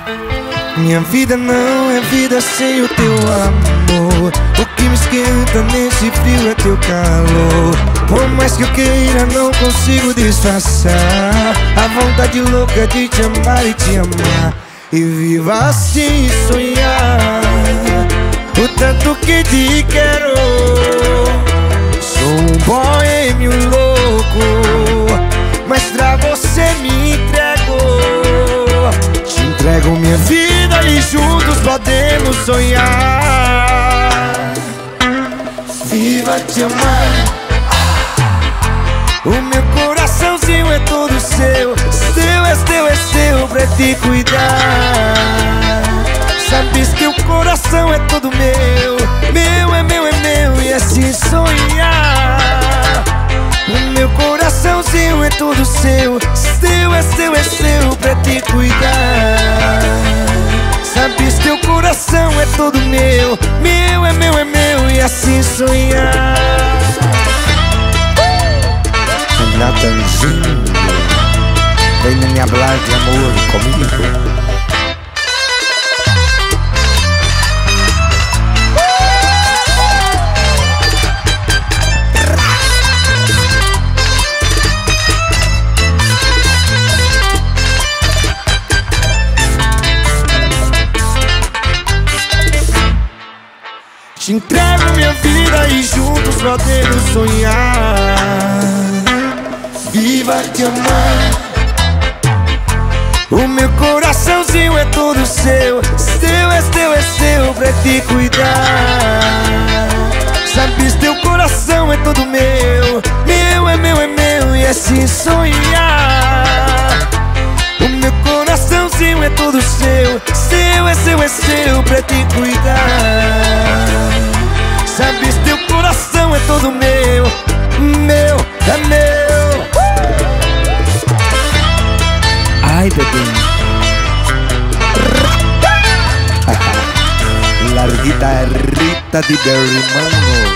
Minha vida não é vida sem o teu amor. O que me esquenta nesse frio é teu calor. Por mais que eu queira, não consigo disfarçar a vontade louca de te amar e te amar. E viva assim, sonhar o tanto que te quero. Sou um boêmio louco, mas pra você me entrego. Te entrego minha vida e juntos podemos sonhar. Viva te amar. O meu coraçãozinho é todo seu. Seu é seu, é seu pra te cuidar. Sabes que o coração é todo meu. Meu é meu, é meu e assim sonhar. O meu coraçãozinho é todo seu. Seu é seu, é seu pra te cuidar. Sabes que o coração é todo meu. Meu é meu, é meu e assim sonhar. Nattanzinho, vem me hablar de amor comigo. Te entrego minha vida e juntos podemos sonhar. Viva te amar. O meu coraçãozinho é todo seu. Seu é seu, é seu pra te cuidar. Sabes teu coração é todo meu. Meu é meu, é meu e assim sonhar. O meu coraçãozinho é todo seu. Seu é seu, é seu pra te cuidar. Sabes teu coração é todo meu. Meu é meu. Ai, bebê. Larguita Rita de meu irmão.